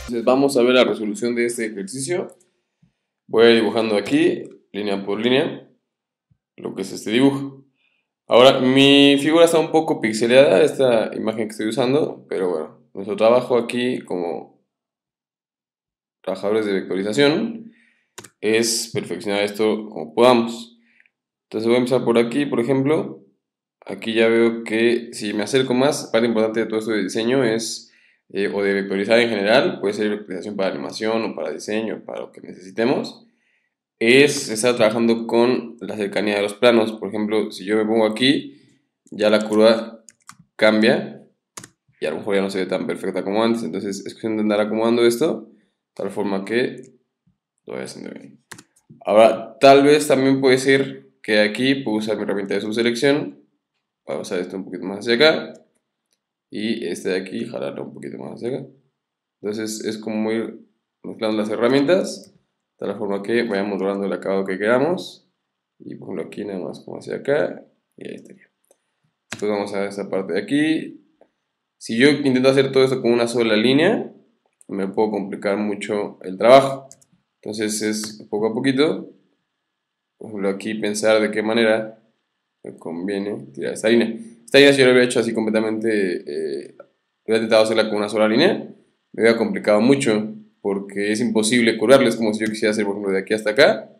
Entonces vamos a ver la resolución de este ejercicio. Voy a ir dibujando aquí, línea por línea, lo que es este dibujo. Ahora, mi figura está un poco pixeleada, esta imagen que estoy usando, pero bueno, nuestro trabajo aquí como trabajadores de vectorización es perfeccionar esto como podamos. Entonces voy a empezar por aquí, por ejemplo. Aquí ya veo que si me acerco más, parte importante de todo esto de diseño es, o de vectorizar en general, puede ser vectorización para animación o para diseño, para lo que necesitemos, es estar trabajando con la cercanía de los planos. Por ejemplo, si yo me pongo aquí, ya la curva cambia y a lo mejor ya no se ve tan perfecta como antes. Entonces es cuestión de andar acomodando esto, de tal forma que lo vaya haciendo bien. Ahora, tal vez también puede ser que aquí puedo usar mi herramienta de subselección para usar esto un poquito más hacia acá y este de aquí jalarlo un poquito más hacia acá. Entonces es como ir mezclando las herramientas de la forma que vayamos logrando el acabado que queramos. Y por ejemplo aquí nada más como hacia acá y ahí estaría. Después vamos a ver esta parte de aquí. Si yo intento hacer todo esto con una sola línea, me puedo complicar mucho el trabajo. Entonces es poco a poquito. Por ejemplo aquí pensar de qué manera me conviene tirar esta línea. Esta línea si yo lo hubiera hecho así completamente, hubiera intentado hacerla con una sola línea, me hubiera complicado mucho porque es imposible curarla. Es como si yo quisiera hacer, por ejemplo, de aquí hasta acá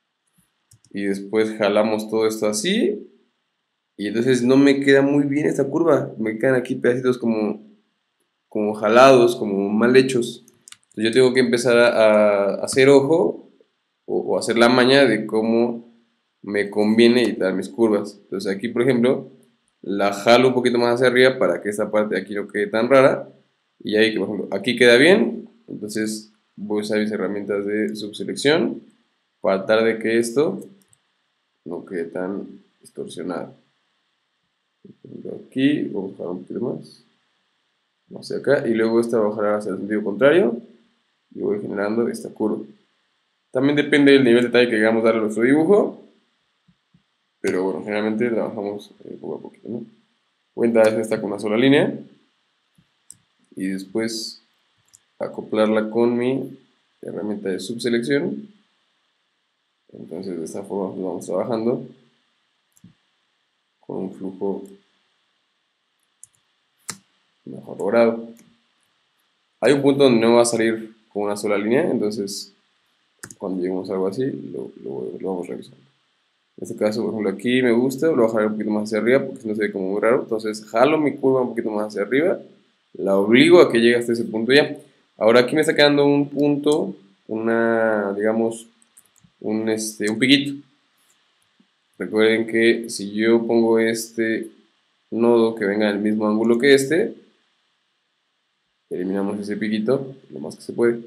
y después jalamos todo esto así y entonces no me queda muy bien esta curva. Me quedan aquí pedacitos como jalados, como mal hechos. Entonces yo tengo que empezar a hacer ojo o hacer la maña de cómo me conviene editar mis curvas. Entonces aquí, por ejemplo, la jalo un poquito más hacia arriba para que esta parte de aquí no quede tan rara. Y ahí, por ejemplo, aquí queda bien. Entonces voy a usar mis herramientas de subselección para tratar de que esto no quede tan distorsionado. Aquí, vamos a jalar un poquito más hacia acá. Y luego esta va a jalar hacia el sentido contrario. Y voy generando esta curva. También depende del nivel de detalle que queramos darle a nuestro dibujo. Pero bueno, generalmente trabajamos poco a poquito, ¿no? Voy a entrar esta con una sola línea y después acoplarla con mi herramienta de subselección. Entonces de esta forma pues vamos trabajando con un flujo mejor logrado. Hay un punto donde no va a salir con una sola línea, entonces cuando lleguemos a algo así lo vamos revisando. En este caso, por ejemplo, aquí me gusta, lo voy a jalar un poquito más hacia arriba porque si no se ve como muy raro. Entonces jalo mi curva un poquito más hacia arriba, la obligo a que llegue hasta ese punto ya. Ahora aquí me está quedando un punto, digamos, un piquito. Recuerden que si yo pongo este nodo que venga del mismo ángulo que este, eliminamos ese piquito lo más que se puede.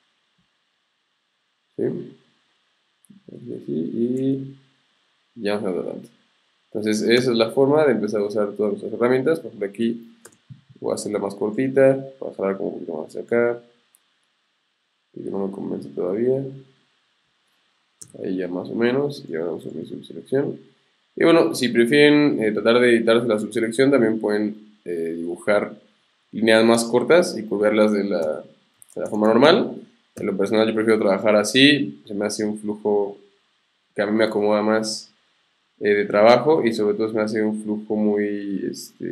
¿Sí? Así, y ya vamos adelante. Entonces esa es la forma de empezar a usar todas nuestras herramientas. Por ejemplo aquí voy a hacerla más cortita, para jalar como un poquito más hacia acá, y que no me convence todavía. Ahí ya más o menos, y ahora uso mi subselección. Y bueno, si prefieren tratar de editarse la subselección, también pueden dibujar líneas más cortas y curvarlas de la forma normal. En lo personal yo prefiero trabajar así, se me hace un flujo que a mí me acomoda más de trabajo y sobre todo se me hace un flujo muy,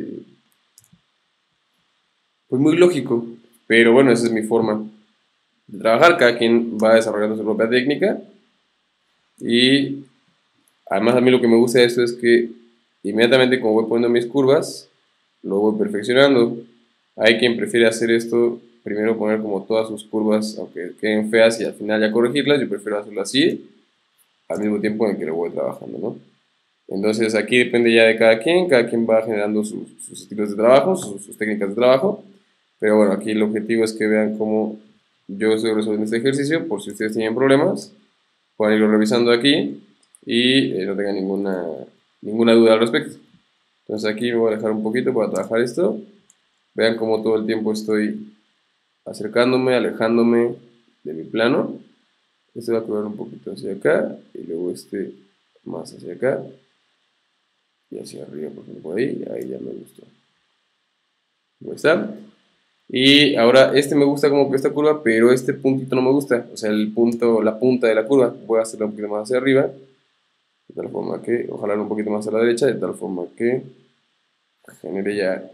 pues muy lógico. Pero bueno, esa es mi forma de trabajar, cada quien va desarrollando su propia técnica y además a mí lo que me gusta de esto es que inmediatamente como voy poniendo mis curvas, lo voy perfeccionando. Hay quien prefiere hacer esto, primero poner como todas sus curvas, aunque queden feas y al final ya corregirlas, yo prefiero hacerlo así, al mismo tiempo en que lo voy trabajando, ¿no? Entonces aquí depende ya de cada quien va generando sus estilos de trabajo, sus técnicas de trabajo, pero bueno, aquí el objetivo es que vean cómo yo estoy resolviendo este ejercicio, por si ustedes tienen problemas, pueden irlo revisando aquí y no tengan ninguna duda al respecto. Entonces aquí me voy a dejar un poquito para trabajar esto. Vean cómo todo el tiempo estoy acercándome, alejándome de mi plano. Este va a curvar un poquito hacia acá y luego este más hacia acá y hacia arriba, por ejemplo, por ahí ya me gustó. ¿Cómo está? Y ahora este me gusta como que esta curva, pero este puntito no me gusta. O sea, el punto, la punta de la curva. Voy a hacerla un poquito más hacia arriba. De tal forma que, ojalá un poquito más a la derecha, de tal forma que genere ya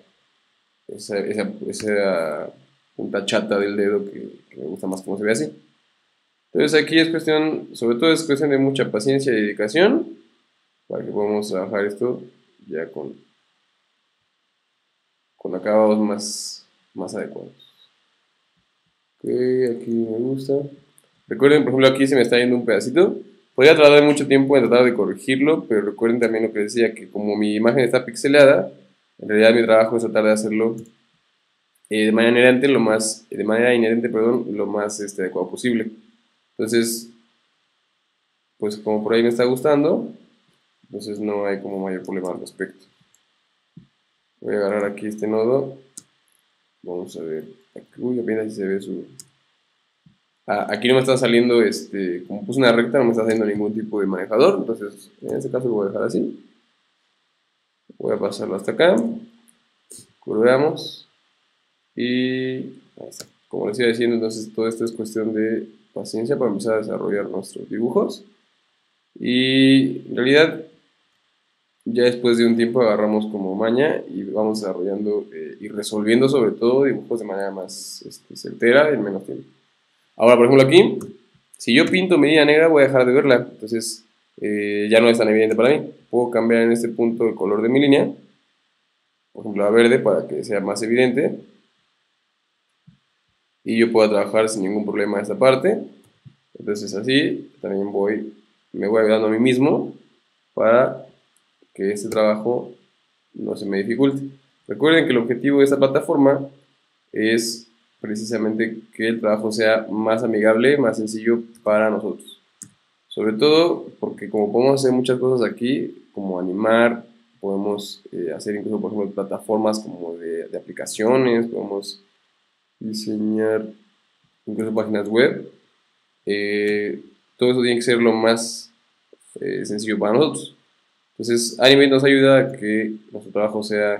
esa punta chata del dedo que me gusta más como se ve así. Entonces aquí es cuestión, sobre todo es cuestión de mucha paciencia y dedicación para que podamos trabajar esto ya con acabados más adecuados. Ok, aquí me gusta. Recuerden, por ejemplo, aquí se me está yendo un pedacito. Podría tardar mucho tiempo en tratar de corregirlo, pero recuerden también lo que decía, que como mi imagen está pixelada, en realidad mi trabajo es tratar de hacerlo de manera inherente, perdón, lo más adecuado posible. Entonces, pues como por ahí me está gustando, entonces no hay como mayor problema al respecto. Voy a agarrar aquí este nodo. Vamos a ver. Uy, apenas si se ve su. Aquí no me está saliendo, como puse una recta, no me está saliendo ningún tipo de manejador. Entonces, en este caso lo voy a dejar así. Voy a pasarlo hasta acá. Curveamos. Y ahí está. Como les iba diciendo, entonces todo esto es cuestión de paciencia para empezar a desarrollar nuestros dibujos. Y en realidad ya después de un tiempo agarramos como maña y vamos desarrollando y resolviendo sobre todo dibujos de manera más certera en menos tiempo. Ahora, por ejemplo, aquí, si yo pinto mi línea negra voy a dejar de verla, entonces ya no es tan evidente para mí. Puedo cambiar en este punto el color de mi línea, por ejemplo a verde para que sea más evidente y yo pueda trabajar sin ningún problema esta parte. Entonces así también me voy ayudando a mí mismo para que este trabajo no se me dificulte. Recuerden que el objetivo de esta plataforma es precisamente que el trabajo sea más amigable, más sencillo para nosotros. Sobre todo porque como podemos hacer muchas cosas aquí, como animar, podemos hacer incluso, por ejemplo, plataformas como de aplicaciones, podemos diseñar incluso páginas web. eh, Todo eso tiene que ser lo más sencillo para nosotros. Entonces, Animate nos ayuda a que nuestro trabajo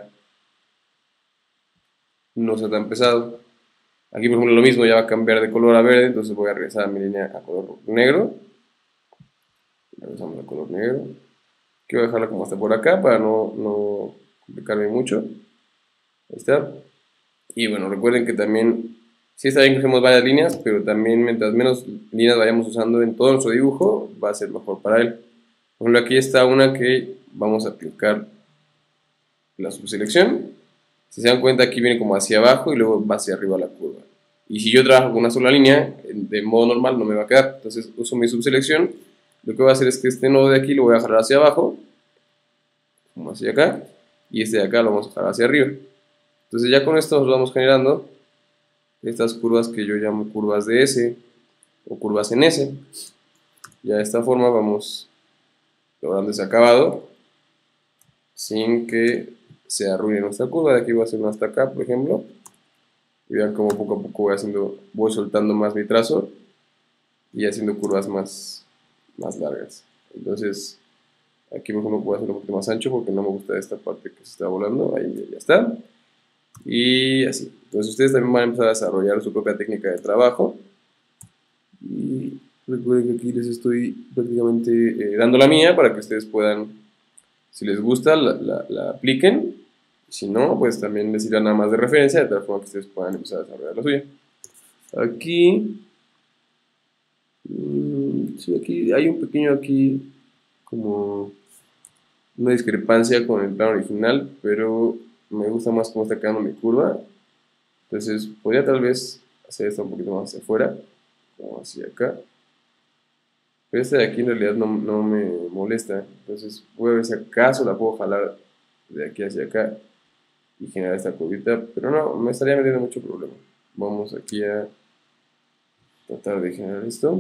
no sea tan pesado. Aquí, por ejemplo, lo mismo, ya va a cambiar de color a verde, entonces voy a regresar a mi línea a color negro. Regresamos a color negro. Quiero dejarla como hasta por acá para no complicarme mucho. Ahí está. Y bueno, recuerden que también, sí está bien que usemos varias líneas, pero también mientras menos líneas vayamos usando en todo nuestro dibujo, va a ser mejor para él. Por ejemplo, aquí está una que vamos a aplicar la subselección. Si se dan cuenta, aquí viene como hacia abajo y luego va hacia arriba la curva. Y si yo trabajo con una sola línea, de modo normal no me va a quedar. Entonces uso mi subselección. Lo que voy a hacer es que este nodo de aquí lo voy a jalar hacia abajo, como hacia acá, y este de acá lo vamos a jalar hacia arriba. Entonces ya con esto nos vamos generando estas curvas que yo llamo curvas de S o curvas en S. Ya de esta forma vamos logrando ese acabado sin que se arruine nuestra curva. De aquí voy a hacer una hasta acá, por ejemplo. Y vean cómo poco a poco voy soltando más mi trazo y haciendo curvas más largas. Entonces, aquí por ejemplo voy a hacerlo un poquito más ancho porque no me gusta esta parte que se está volando. Ahí ya está. Y así. Entonces ustedes también van a empezar a desarrollar su propia técnica de trabajo. Y recuerden que aquí les estoy prácticamente dando la mía para que ustedes puedan, si les gusta, la apliquen. Si no, pues también les irá nada más de referencia, de tal forma que ustedes puedan empezar a desarrollar la suya. Aquí, sí, aquí hay un pequeño como una discrepancia con el plano original, pero me gusta más cómo está quedando mi curva. Entonces podría tal vez hacer esto un poquito más hacia afuera, como hacia acá. Pero esta de aquí en realidad no me molesta. Entonces voy a ver si acaso la puedo jalar de aquí hacia acá y generar esta curvita, pero no, me estaría metiendo mucho problema. Vamos aquí a tratar de generar esto.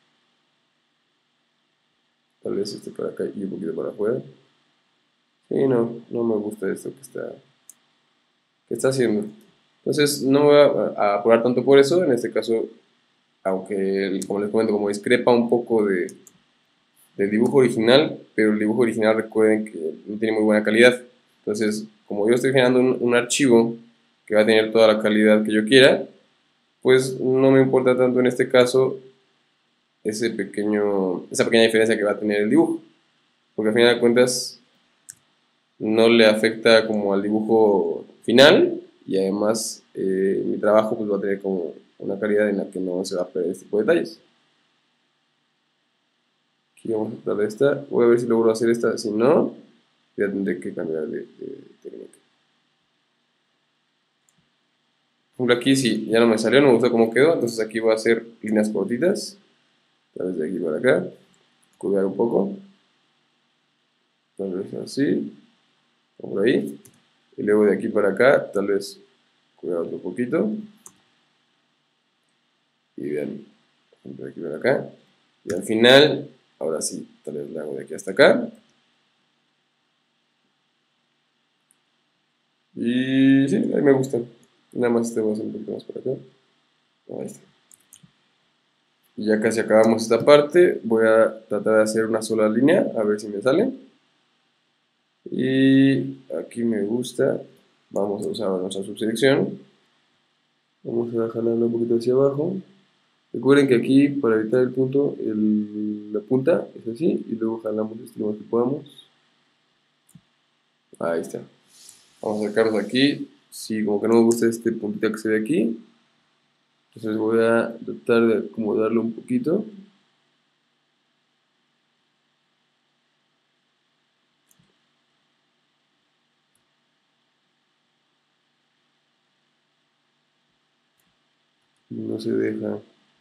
Tal vez este para acá y un poquito para afuera. Sí, no me gusta esto que está haciendo. Entonces no me voy a apurar tanto por eso. En este caso, aunque como les comento, como discrepa un poco del dibujo original, pero el dibujo original recuerden que no tiene muy buena calidad. Entonces, como yo estoy generando un archivo que va a tener toda la calidad que yo quiera, pues no me importa tanto en este caso esa pequeña diferencia que va a tener el dibujo, porque al final de cuentas no le afecta como al dibujo final y además mi trabajo pues va a tener como una calidad en la que no se va a perder este tipo de detalles. Aquí vamos a tratar de esta, voy a ver si logro hacer esta, si no, ya tendré que cambiar de técnica. Por ejemplo aquí si ya no me salió, no me gusta cómo quedó, entonces aquí voy a hacer líneas cortitas, tal vez de aquí para acá, curvar un poco, tal vez así, por ahí, y luego de aquí para acá, tal vez curvar otro poquito, y vean, de aquí para acá, y al final, ahora sí, tal vez la hago de aquí hasta acá, y sí, ahí me gusta, nada más te voy a hacer un poquito más por acá, ahí está. Y ya casi acabamos esta parte, voy a tratar de hacer una sola línea, a ver si me sale. Y aquí me gusta, vamos a usar nuestra subselección, vamos a jalarla un poquito hacia abajo. Recuerden que aquí, para evitar el punto, la punta es así, y luego jalamos este lo más que podamos. Ahí está. Vamos a sacarlos aquí. Si como que no me gusta este puntito que se ve aquí, entonces voy a tratar de acomodarlo un poquito. No se deja.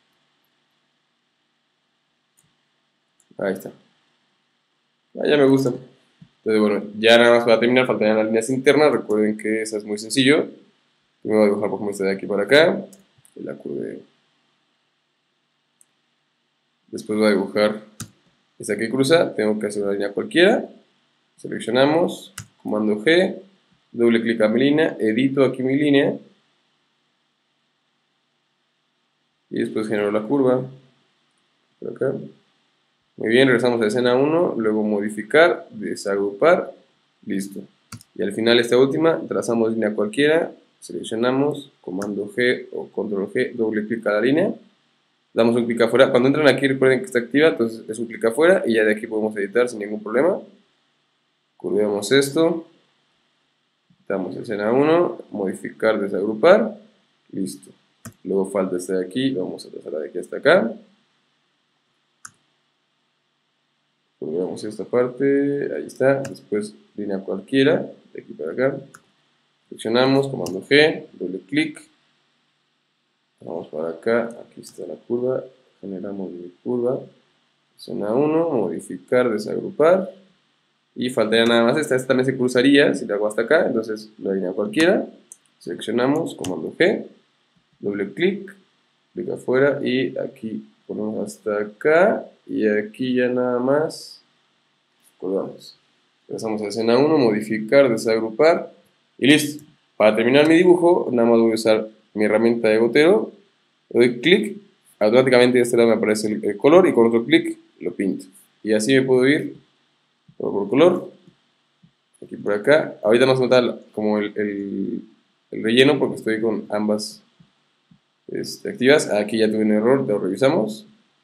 Ahí está. Ah, ya me gusta. Entonces, bueno, ya nada más para terminar, faltarían las líneas internas. Recuerden que esa es muy sencillo. Primero voy a dibujar por ejemplo esta de aquí para acá. Y la curve. Después voy a dibujar esta que cruza. Tengo que hacer una línea cualquiera. Seleccionamos. Comando G. Doble clic a mi línea. Edito aquí mi línea. Y después genero la curva. Por acá. Muy bien, regresamos a escena 1. Luego modificar. Desagrupar. Listo. Y al final esta última, trazamos línea cualquiera, seleccionamos, comando G o control G, doble clic a la línea, damos un clic afuera. Cuando entran aquí recuerden que está activa, entonces es un clic afuera y ya de aquí podemos editar sin ningún problema. Curveamos esto, damos escena 1, modificar, desagrupar, listo. Luego falta esta de aquí, vamos a trazarla de aquí hasta acá. Curveamos esta parte, ahí está, después línea cualquiera, de aquí para acá. Seleccionamos, comando G, doble clic, vamos para acá, aquí está la curva, generamos mi curva, escena 1, modificar, desagrupar, y faltaría nada más esta también se cruzaría si la hago hasta acá, entonces la línea cualquiera, seleccionamos, comando G, doble clic, clic afuera, y aquí ponemos hasta acá, y aquí ya nada más, colgamos. Pasamos a escena 1, modificar, desagrupar, y listo. Para terminar mi dibujo, nada más voy a usar mi herramienta de gotero, le doy clic, automáticamente de este lado me aparece el color y con otro clic lo pinto. Y así me puedo ir por color, aquí por acá. Ahorita no se nota como el relleno porque estoy con ambas activas. Aquí ya tuve un error, lo revisamos.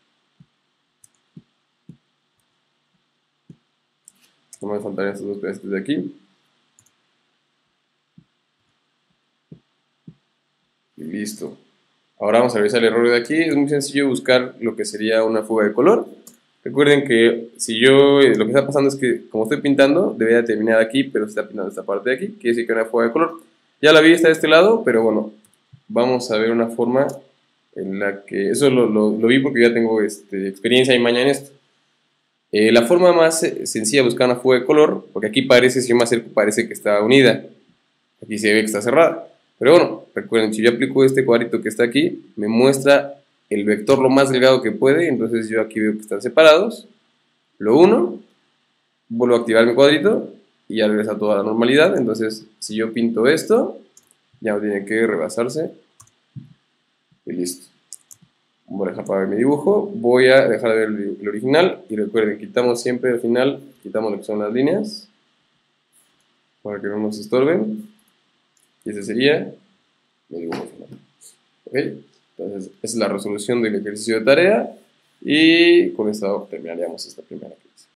No me faltarían estos dos pedacitos de aquí. Y listo. Ahora vamos a revisar el error de aquí. Es muy sencillo buscar lo que sería una fuga de color. Recuerden que si yo, lo que está pasando es que como estoy pintando, debería terminar aquí, pero se está pintando esta parte de aquí. Quiere decir que hay una fuga de color. Ya la vi, está de este lado, pero bueno, vamos a ver una forma en la que, eso lo vi porque ya tengo experiencia y maña en esto. La forma más sencilla de buscar una fuga de color, porque aquí parece, si yo me acerco, parece que está unida. Aquí se ve que está cerrada. Pero bueno, recuerden, si yo aplico este cuadrito que está aquí, me muestra el vector lo más delgado que puede, entonces yo aquí veo que están separados, lo uno, vuelvo a activar mi cuadrito y ya regresa a toda la normalidad. Entonces si yo pinto esto, ya no tiene que rebasarse y listo. Voy a dejar para ver mi dibujo, voy a dejar de ver el original y recuerden, quitamos siempre al final, quitamos lo que son las líneas para que no nos estorben y ese sería. mi dibujo final. ¿Ok? Entonces, esa es la resolución del ejercicio de tarea y con esto terminaríamos esta primera clase.